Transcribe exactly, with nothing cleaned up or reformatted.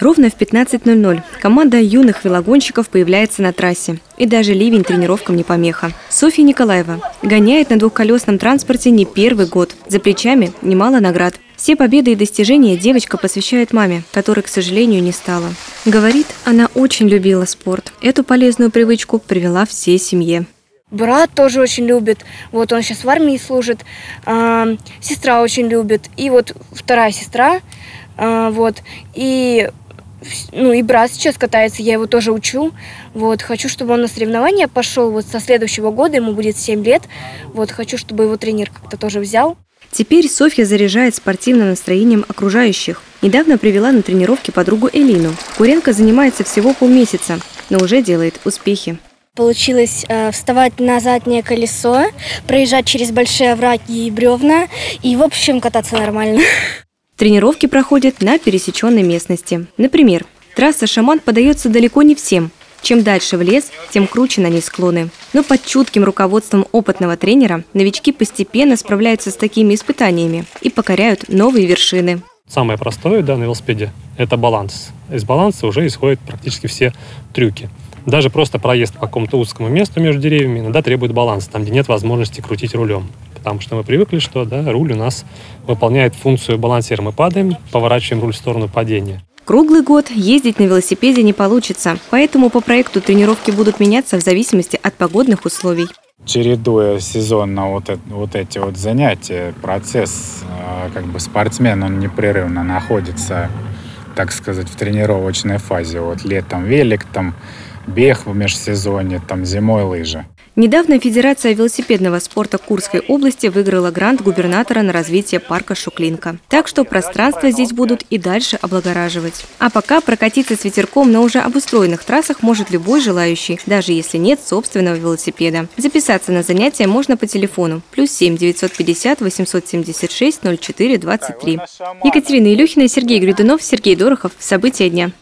Ровно в пятнадцать ноль ноль команда юных велогонщиков появляется на трассе. И даже ливень тренировкам не помеха. Софья Николаева гоняет на двухколесном транспорте не первый год. За плечами немало наград. Все победы и достижения девочка посвящает маме, которой, к сожалению, не стало. Говорит, она очень любила спорт. Эту полезную привычку привела всей семье. Брат тоже очень любит. Вот он сейчас в армии служит. А, сестра очень любит. И вот вторая сестра. А, вот. И, ну, и брат сейчас катается. Я его тоже учу. Вот. Хочу, чтобы он на соревнования пошел. Вот со следующего года, ему будет семь лет. Вот. Хочу, чтобы его тренер как-то тоже взял. Теперь Софья заряжает спортивным настроением окружающих. Недавно привела на тренировки подругу Элину. Куренко занимается всего полмесяца, но уже делает успехи. Получилось э, вставать на заднее колесо, проезжать через большие овраги и бревна и, в общем, кататься нормально. Тренировки проходят на пересеченной местности. Например, трасса «Шаман» подается далеко не всем. Чем дальше в лес, тем круче на ней склоны. Но под чутким руководством опытного тренера новички постепенно справляются с такими испытаниями и покоряют новые вершины. Самое простое, да, на велосипеде – это баланс. Из баланса уже исходят практически все трюки. Даже просто проезд по какому-то узкому месту между деревьями иногда требует баланса, там, где нет возможности крутить рулем. Потому что мы привыкли, что да, руль у нас выполняет функцию балансира. Мы падаем, поворачиваем руль в сторону падения. Круглый год ездить на велосипеде не получится, поэтому по проекту тренировки будут меняться в зависимости от погодных условий. Чередуя сезонно вот, это, вот эти вот занятия, процесс, как бы спортсмен, он непрерывно находится, так сказать, в тренировочной фазе. Вот летом велик, там бег в межсезонье, там зимой лыжи. Недавно Федерация велосипедного спорта Курской области выиграла грант губернатора на развитие парка Шуклинка. Так что пространство здесь будут и дальше облагораживать. А пока прокатиться с ветерком на уже обустроенных трассах может любой желающий, даже если нет собственного велосипеда. Записаться на занятия можно по телефону плюс семь девятьсот пятьдесят восемьсот семьдесят шесть ноль четыре двадцать три. Екатерина Илюхина, Сергей Гридунов, Сергей Дорохов. События дня.